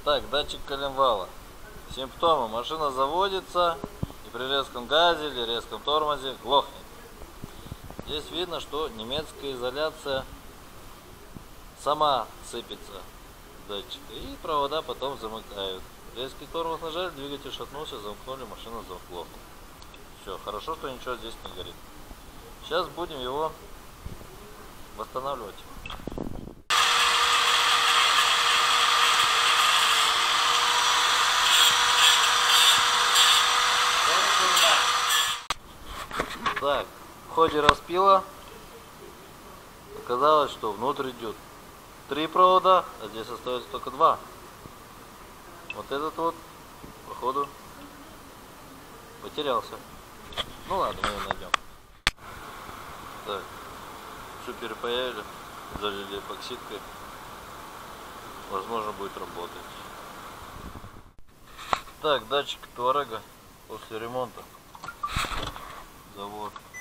Так, датчик коленвала. Симптомы. Машина заводится и при резком газе или резком тормозе глохнет. Здесь видно, что немецкая изоляция сама сыпется датчика и провода потом замыкают. Резкий тормоз нажали, двигатель шатнулся, замкнули, машина заглохла. Все, хорошо, что ничего здесь не горит. Сейчас будем его восстанавливать. Так, в ходе распила оказалось, что внутрь идет 3 провода, а здесь остается только 2. Вот этот вот, походу, потерялся. Ну ладно, мы его найдем. Так, все перепаяли, залили эпоксидкой. Возможно, будет работать. Так, датчик Туарега после ремонта. Завод.